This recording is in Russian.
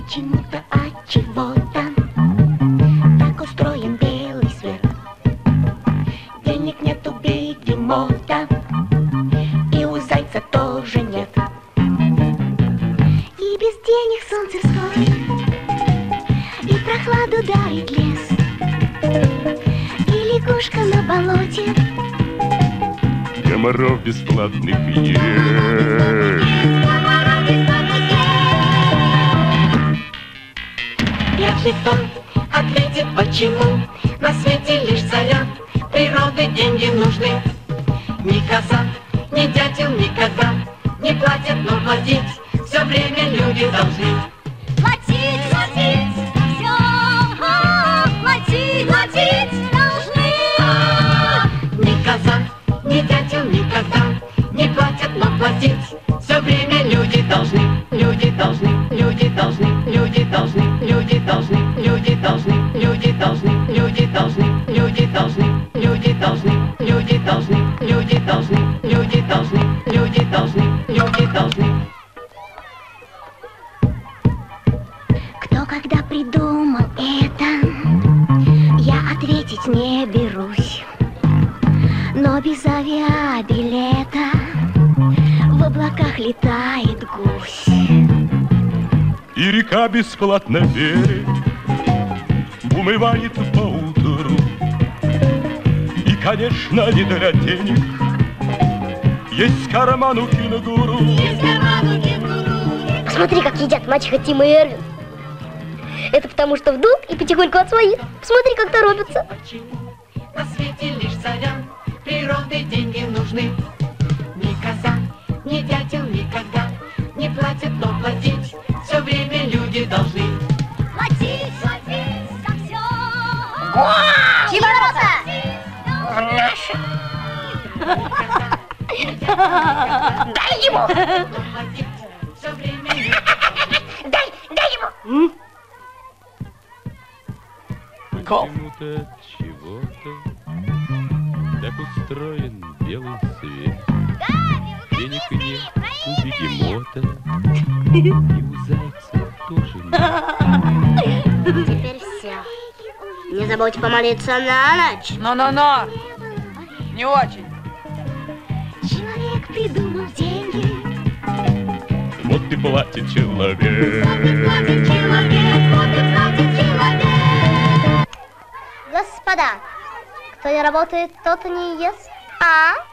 Почему-то от чего-то так устроен белый свет. Денег нету бегемота, и у зайца тоже нет. И без денег солнце всходит, и прохладу дарит лес, и лягушка на болоте. Комаров бесплатных есть. Если кто ответит, почему на свете лишь царя природы деньги нужны. Ни коза, ни дятел никогда не платят, но платить все время люди должны. Платить, платить, все, платить, платить должны. Ни коза, ни дятел никогда не платят, но платить все время люди должны. Люди должны, люди должны, люди должны, люди должны, люди должны, люди должны, люди должны, люди должны, люди должны, люди должны, люди должны, люди должны, люди должны, люди должны. Кто когда придумал это, я ответить не берусь. Но без авиабилета в облаках летает гусь. И река бесплатно верит, умывает поутру. И, конечно, не для денег есть карман у кенгуру. Посмотри, как едят мачеха Тима и Эрвин. Это потому, что в долг и потихоньку от своих. Посмотри, как торопятся. На свете лишь царям природы деньги нужны. Ни коза, ни дятел никогда не платят, но платить все время люди должны. Платить, платить за все. Чьи ворота? Наши. Дай ему! Дай ему! Почему-то от чего-то так устроен белый свет. Денег нет у бегемота, и у зайца тоже нет. Теперь все. Не забудь помолиться на ночь. Но. Не очень. Человек придумал деньги. Вот и платит человек. Господа, кто не работает, тот и не ест. А?